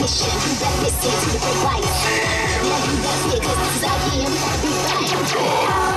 mission. You better listen to the great whites. Now you better hear, cause this is our year. Big bang.